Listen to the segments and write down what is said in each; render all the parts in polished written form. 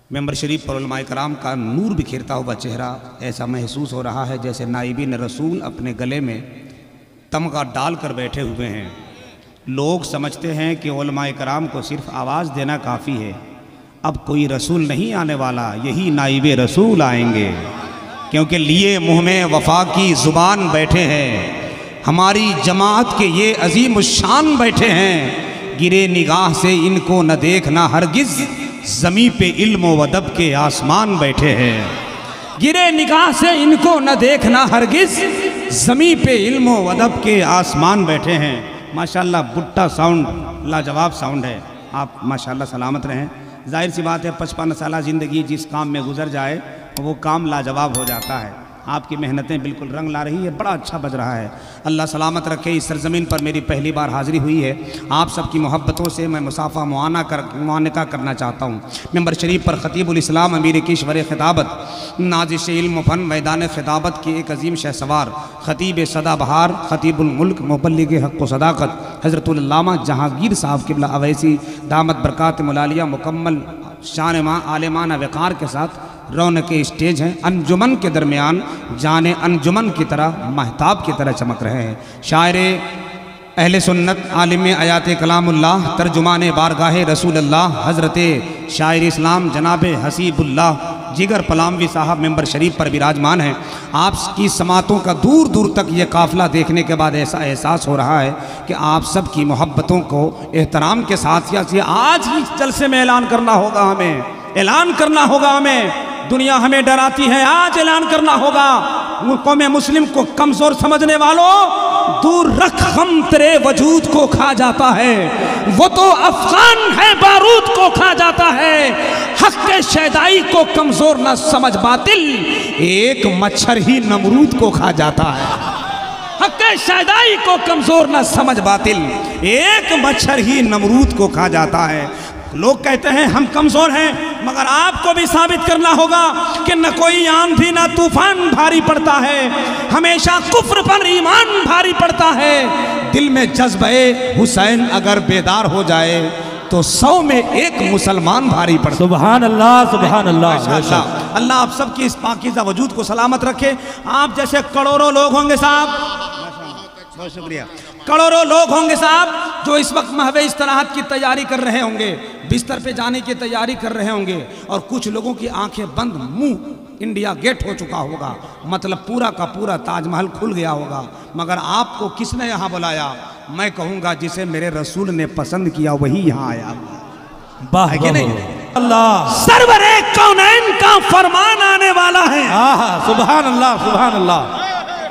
Member शरीफ पर उलमाए कराम का नूर बिखेरता हुआ चेहरा ऐसा महसूस हो रहा है जैसे नाइबीन रसूल अपने गले में तमगा डाल कर बैठे हुए हैं। लोग समझते हैं कि उलमाए कराम को सिर्फ आवाज़ देना काफ़ी है। अब कोई रसूल नहीं आने वाला, यही नाइबे रसूल आएंगे, क्योंकि लिए मुँह में वफा की ज़ुबान बैठे हैं। हमारी जमात के ये अजीम शान बैठे हैं। गिरे निगाह से इनको न देखना हरगिज़, ज़मीं पे इल्म व अदब के आसमान बैठे हैं। गिरे निगाह से इनको न देखना हरगिज़, ज़मीं पे इल्म व अदब के आसमान बैठे हैं। माशाल्लाह बुट्टा साउंड लाजवाब साउंड है। आप माशाल्लाह सलामत रहें। जाहिर सी बात है 55 साल ज़िंदगी जिस काम में गुजर जाए वो काम लाजवाब हो जाता है। आपकी मेहनतें बिल्कुल रंग ला रही है, बड़ा अच्छा बज रहा है। अल्लाह सलामत रखे। इस सरजमीन पर मेरी पहली बार हाज़िरी हुई है। आप सबकी मोहब्बतों से मैं मुसाफ़ा मुआनका करना चाहता हूँ। मेंबर शरीफ पर ख़तीबुल इस्लाम अमीर किश्वर ख़िताबत नाज़िश इल्म फ़न मैदान ख़िताबत के एक अजीम शहसवार ख़तीब सदाबहार ख़तीबुल मुल्क मुबल्लिग हक़ व सदाक़त हज़रतुल अल्लामा जहांगीर साहब क़िबला अवैसी दामत बरक़ात मुलालिया मुकम्मल शान आलिमाना वक़ार के साथ रौनक के स्टेज हैं। अंजुमन के दरमियान जाने अंजुमन की तरह महताब की तरह चमक रहे हैं। शायर अहले सुन्नत आलिम आयात कलामुल्लाह तर्जुमान बारगाह रसूलुल्लाह हज़रत शायर इस्लाम जनाब हसीबुल्लाह जिगर पलामवी साहब मेंबर शरीफ पर विराजमान हैं। आपकी समातों का दूर दूर तक ये काफ़िला देखने के बाद ऐसा एहसास हो रहा है कि आप सब की मोहब्बतों को एहतराम के साथ या आज ही जलसे में ऐलान करना होगा, हमें ऐलान करना होगा। हमें दुनिया हमें डराती है, आज ऐलान करना होगा। कौम मुस्लिम को कमज़ोर समझने वालों, दूर रख हम तेरे वजूद को खा जाता है। वो तो अफगान है बारूद को खा जाता है। हक के शैदाई को कमज़ोर न समझ बातिल, एक मच्छर ही नमरूद को खा जाता है। हक के शैदाई को कमज़ोर न समझ बातिल, एक मच्छर ही नमरूद को खा जाता है। लोग कहते हैं हम कमज़ोर हैं, मगर आपको भी साबित करना होगा कि न कोई आंधी ना तूफान भारी पड़ता है, हमेशा कुफ्र पर ईमान भारी पड़ता है। दिल में जज्बे हुसैन अगर बेदार हो जाए तो 100 में एक मुसलमान भारी पड़ता। सुभान अल्लाह, सुभान अल्लाह। अल्लाह आप सबकी इस पाकीज़ा वजूद को सलामत रखे। आप जैसे करोड़ों लोग होंगे साहब, बहुत शुक्रिया, करोड़ों लोग होंगे साहब जो इस वक्त महवे इस्तराहत की तैयारी कर रहे होंगे, बिस्तर पे जाने की तैयारी कर रहे होंगे, और कुछ लोगों की आंखें बंद, मुंह इंडिया गेट हो चुका होगा, मतलब पूरा का पूरा ताजमहल खुल गया होगा। मगर आपको किसने यहाँ बुलाया? मैं कहूँगा जिसे मेरे रसूल ने पसंद किया वही यहाँ आया। वाह कि नहीं? अल्लाह सरवरे कौनैन का फरमान आने वाला है। सुभान अल्लाह, सुभान अल्लाह।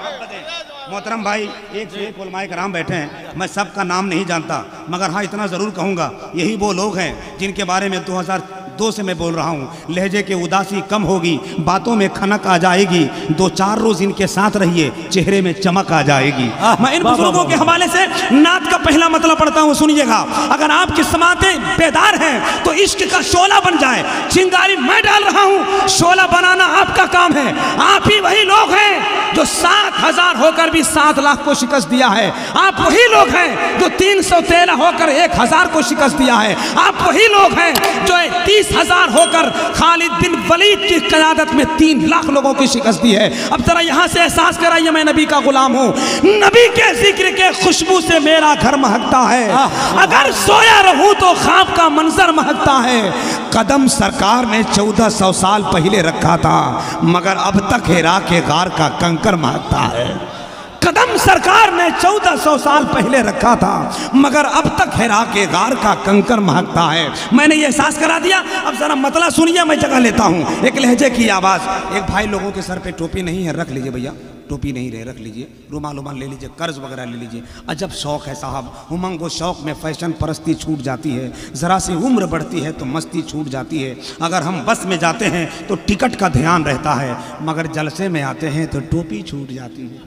मोहतरम भाई, एक से एक उलमाए कराम बैठे हैं, मैं सबका नाम नहीं जानता, मगर हाँ इतना ज़रूर कहूँगा, यही वो लोग हैं जिनके बारे में 2002 से मैं बोल रहा हूँ। लहजे के उदासी कम होगी, बातों में खनक आ जाएगी, 2-4 रोज़ इनके साथ रहिए, चेहरे में चमक आ जाएगी। मैं इन बुजुर्गों के हवाले से नात का पहला मतलब पढ़ता हूँ, सुनिएगा। अगर आपकी समातें बेदार हैं तो इश्क का शोला बन जाए। चिंगारी मैं डाल रहा हूँ, शोला बनाना आपका काम है। आप ही वही लोग हैं जो 7,000 होकर भी 7 लाख को शिकस्त दिया है। आप वही लोग हैं जो 313 होकर 1,000 को शिकस्त दिया है। आप वही लोग हैं जो 30,000 होकर खालिद बिन वलीद की क़यादत में 3 लाख लोगों की शिकस्त दी है। अब जरा यहाँ से एहसास कराइए, मैं नबी का गुलाम हूँ, नबी के जिक्र के खुशबू से मेरा घर महकता है। अगर सोया रहूँ तो ख्वाब का मंजर महकता है। कदम सरकार ने 1400 साल पहले रखा था, मगर अब तक हिरा के गार का कंकर महकता है। कदम सरकार ने 1400 साल पहले रखा था, मगर अब तक हिरा के गार का कंकर महकता है। मैंने ये एहसास करा दिया। अब जरा मतलब सुनिए, मैं जगह लेता हूँ। एक लहजे की आवाज़। एक भाई लोगों के सर पे टोपी नहीं है, रख लीजिए भैया, टोपी नहीं रहे, रख लीजिए, रुमाल ले लीजिए, कर्ज वगैरह ले लीजिए। अजब शौक़ है साहब, उमंग व शौक़ में फैशन परस्ती छूट जाती है। ज़रा सी उम्र बढ़ती है तो मस्ती छूट जाती है। अगर हम बस में जाते हैं तो टिकट का ध्यान रहता है, मगर जलसे में आते हैं तो टोपी छूट जाती है।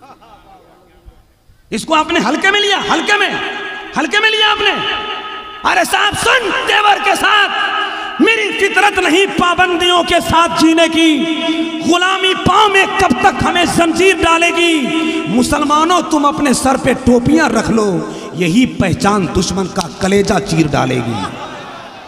इसको आपने हल्के में लिया, हल्के में लिया आपने। अरे साहब सुन, तेवर के साथ, मेरी फितरत नहीं पाबंदियों के साथ जीने की। गुलामी पाँव में कब तक हमें जंजीर डालेगी? मुसलमानों तुम अपने सर पे टोपियां रख लो, यही पहचान दुश्मन का कलेजा चीर डालेगी।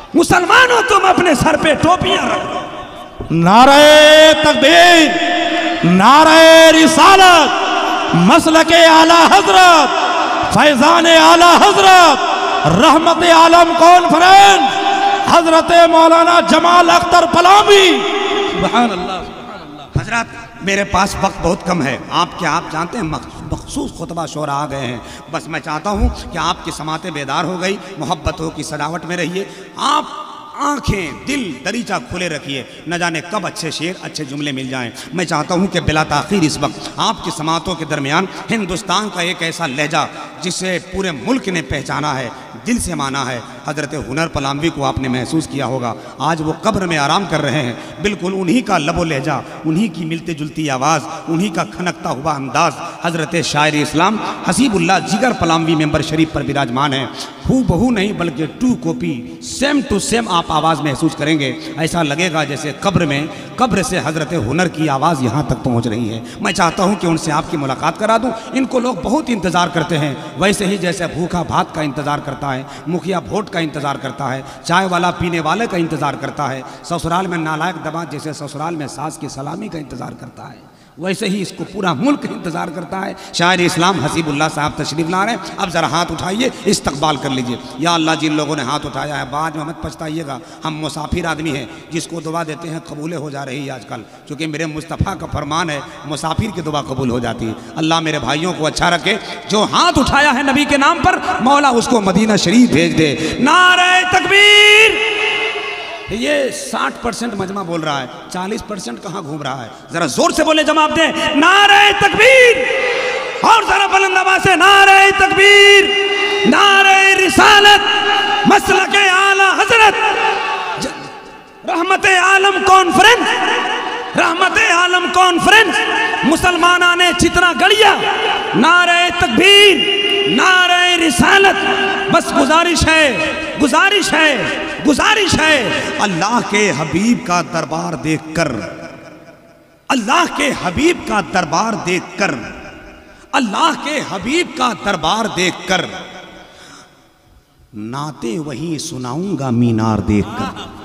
मुसलमानों तुम अपने सर पे टोपियां रखो। नारे तकबीर, नारे रिसालत, मसलके आला हजरत, फैजान आला हजरत, रहमत आलम कॉन्फ्रेंस हजरत मौलाना जमाल अख्तर पलामी। सुभान अल्लाह, सुभान अल्लाह। हजरत मेरे पास वक्त बहुत कम है, आप जानते हैं मखसूस खुतबा शोरा आ गए हैं। बस मैं चाहता हूँ कि आपकी समातें बेदार हो गई, मोहब्बतों की सजावट में रहिए। आप आंखें दिल दरीचा खुले रखिए, न जाने कब अच्छे शेर अच्छे जुमले मिल जाएं। मैं चाहता हूं कि बिला ताखीर इस वक्त आपकी समातों के दरमियान हिंदुस्तान का एक ऐसा लहजा जिसे पूरे मुल्क ने पहचाना है, दिल से माना है, हजरत हुनर पलामवी को आपने महसूस किया होगा। आज वो कब्र में आराम कर रहे हैं, बिल्कुल उन्हीं का लबो लहजा, उन्हीं की मिलती जुलती आवाज़, उन्हीं का खनकता हुआ अंदाज हजरत शायर इस्लाम हसीबुल्लाह जिगर पलामवी मेंबर शरीफ पर विराजमान है। हू बहू नहीं बल्कि टू कॉपी, सेम टू सेम आप आवाज़ महसूस करेंगे। ऐसा लगेगा जैसे कब्र से हजरत हुनर की आवाज़ यहाँ तक पहुँच रही है। मैं चाहता हूँ कि उनसे आपकी मुलाकात करा दूँ। इनको लोग बहुत इंतज़ार करते हैं, वैसे ही जैसे भूखा भात का इंतज़ार करता है, मुखिया वोट का इंतज़ार करता है, चाय वाला पीने वाले का इंतज़ार करता है, ससुराल में नालायक दमाद जैसे ससुराल में सास की सलामी का इंतज़ार करता है, वैसे ही इसको पूरा मुल्क इंतज़ार करता है। शायर इस्लाम हसीबुल्लाह साहब तशरीफ़ ला रहे हैं। अब ज़रा हाथ उठाइए, इस्तकबाल कर लीजिए। या अल्लाह, जिन लोगों ने हाथ उठाया है बाद में मत पछताइएगा, हम मुसाफिर आदमी हैं, जिसको दुआ देते हैं कबूलें हो जा रही है आजकल, क्योंकि मेरे मुस्तफ़ा का फरमान है मुसाफिर की दुआ कबूल हो जाती है। अल्लाह मेरे भाइयों को अच्छा रखे। जो हाथ उठाया है नबी के नाम पर, मौला उसको मदीना शरीफ भेज दे। नारे तकबीर। ये 60% मजमा बोल रहा है, 40% कहाँ घूम रहा है? जरा जोर से बोले, जवाब दे। नारे तकबीर। और जरा बुलंद आवाज से नारे तकबीर, नारे रिसालत, मसलके आला हजरत, रहमत आलम कॉन्फ्रेंस, रहमत आलम कॉन्फ्रेंस, मुसलमाना ने चितना गढ़िया। नारे तकबीर, नारे रिसालत। बस गुजारिश है, गुजारिश है, गुजारिश है, अल्लाह के हबीब का दरबार देखकर, अल्लाह के हबीब का दरबार देखकर, अल्लाह के हबीब का दरबार देखकर नाते वहीं सुनाऊंगा मीनार देखकर।